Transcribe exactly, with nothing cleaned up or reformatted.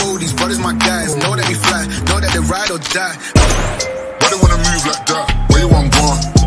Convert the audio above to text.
know these brothers my guys. Know that we fly, know that they ride or die. Why they wanna move like that? Where you want gone?